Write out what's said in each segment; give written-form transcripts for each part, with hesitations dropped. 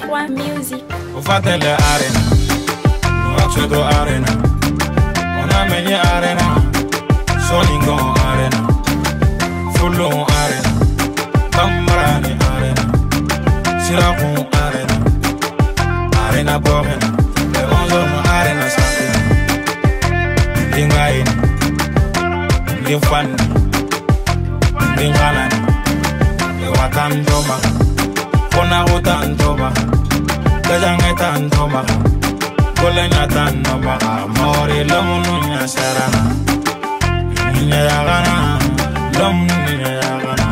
G3 Music. Fatele arena, no accedo arena. Ona menye arena, solingo arena, fullo arena, bambarani arena, siraku arena, arena borena, le onzono arena sapina. Dingain, dinfan, dingalan, le watan doma, kona watan doma. Kajangetan doma, kolenyatan doma, mori lomunya serana, ninya yagana, lomunya yagana.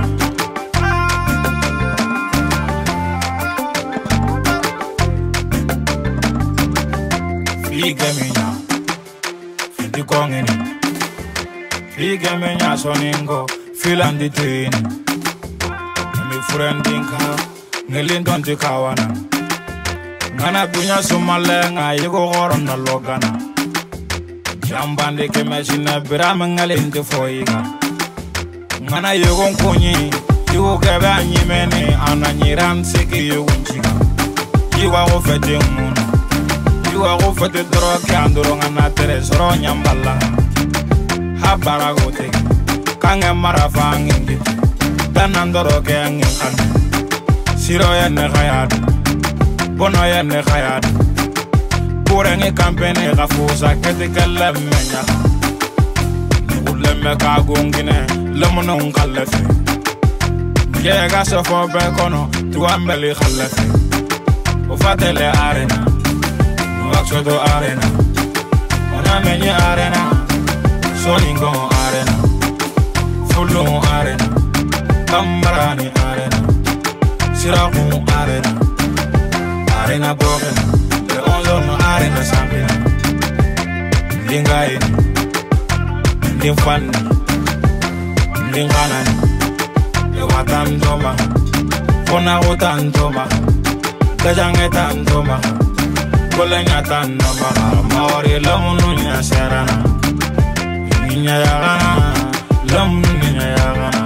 Fige minya, fidi kongeni, fige minya soningo, filandi tini, mi friendinka, ngelindon tikawana. Ngana dunya sumalenga yigo goron na logana jambande ke machine bira mangalende foyiga ngana yigo nkunyi yigo kebe anyimene ananyiran seki yigo nchiga yigo go fete muna yigo go fete droge andoro ngana teresoro nyambala habara gote kange marafa ngi danandoro ke ngi kan siro ya ne khayad bono ya ne khayad porenge campagne ga fusa kete kallam menya ulemme ka gongine lemono ngalefe ye ga sofo be kono tu ambeli khalefe o fatele arena no accedo arena ona menye arena solingo arena fullo arena bambarani arena siraku arena arena borena, le onzono arena sapina. Dingain, dinfan, dinganan, le watan doma, kona watan doma, kajangetan doma, kolenyatan doma, mori lomunya serana, ninya yagana, lomunya yagana.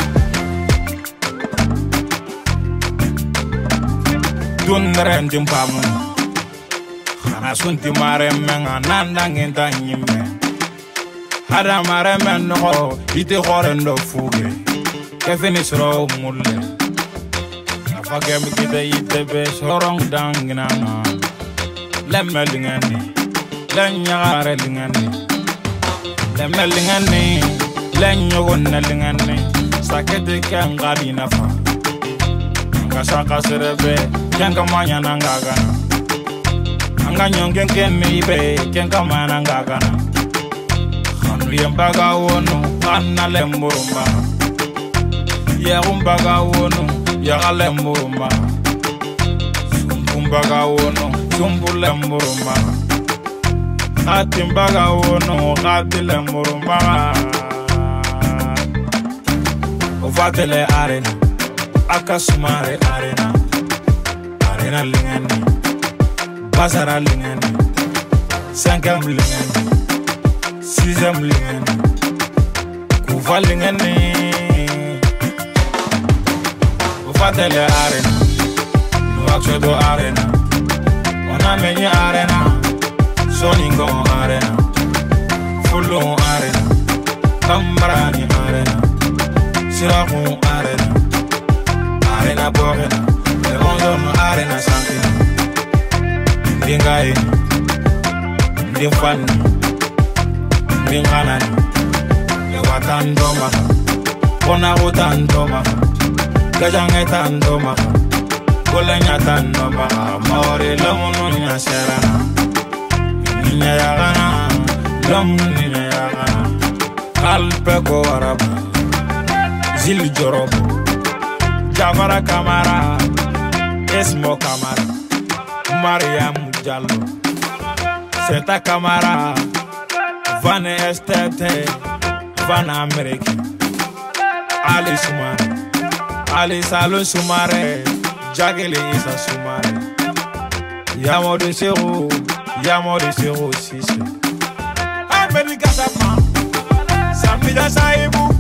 Dunren timpamu Khana sunti mare menga nandangin tanyime Hada mare menno ite khorendo fuge Kefini sro mulle Afake mikite ite be sorong dangina Lemme lingani Lenyagare lingani Lemme lingani Lenyogonna lingani Sakete kangadi nafa Kasaka serebe Kenka manya nangagana Anga nyongen kemi be Kenka mana ngagana Khanu yembaga wono Kana lemburumba Yerumbaga wono Yega lemburumba Sumbumbaga wono Sumbu lemburumba Khatimbaga wono Khati lemburumba Ufatele arena Akasumare arena Arena lingani Basara lingani Sankam lingani Sizam lingani Kufa lingani Ufatele arena No accedo arena Ona menye arena Soningo arena Fullo arena Bambarani arena Siraku arena Arena borena le onzono arena sapina. Dingain, dinfan, dinganan, le watan doma, kona watan doma, kajangetan doma, kolenyatan doma, mori lomunya serana, ninya yagana, lomunya yagana, kalpe ko araba, zil jorobo. Javara Kamara, Esmo Kamara, Mariam Jallo, Seta Kamara, Van Estete, Van America, Ali Sumare, Ali Salo Sumare, Jageli Isa Sumare, Yamo de Zero 6. America Sama, Samida Saibu.